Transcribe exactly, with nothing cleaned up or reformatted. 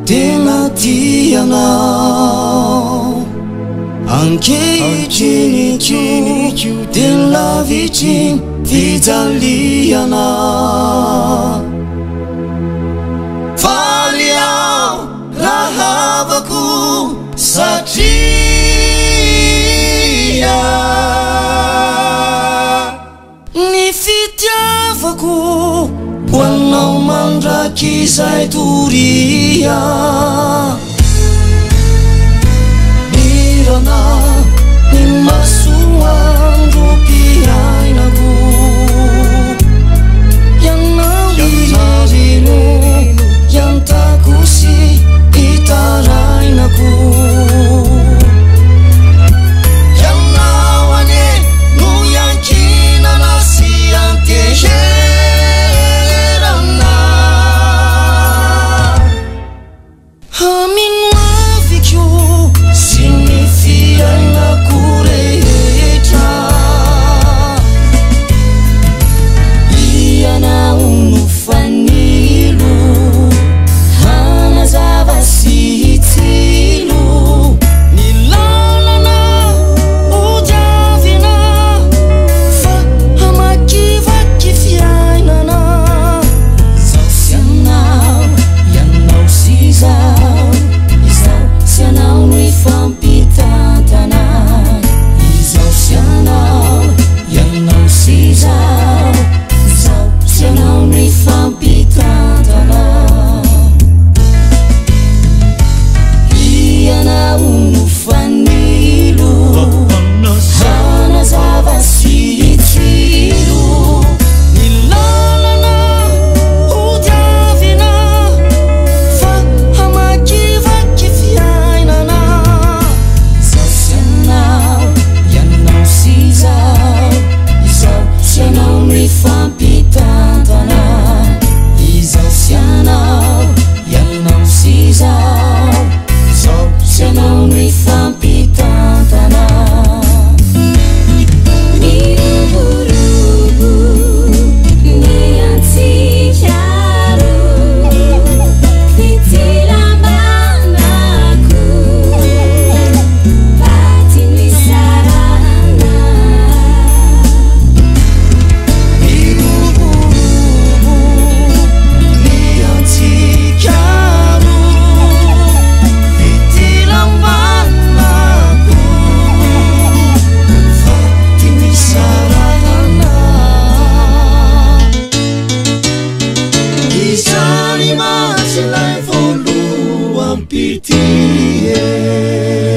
tena tianao ankehitriny ko tena lavitry fijaliana faly aho raha havako satria ny fitiavako ho anao mandraky izay toria irana ny masoandro mpiainako ianao iririno iantako sy itarainako ianao ane no iankinana sy anteherana amino avikyo sy ny fiainako rehetra ianao no fanilo hanazava sy hitsilo ny lalana odiavina fa hamakivaky fiainana izao sy anao ianao sy izao izao sy anao no ifampitantana izao sy anao ianao sy izao izao sy anao no ifampitantana ianao no fanilo hanazava sy hitsilo ny lalana odiavina fa hamakivaky fiainana izao sy anao ianao sy izao izao sy anao no ifampitantana izao sy anao ianao sy izao izao sy anao no ifampitantana miruburubu niantikaro fitilambanako patinisarana miruburubu niantikaro fitilambanako patinisarana izany matsy lay voaloam-pitie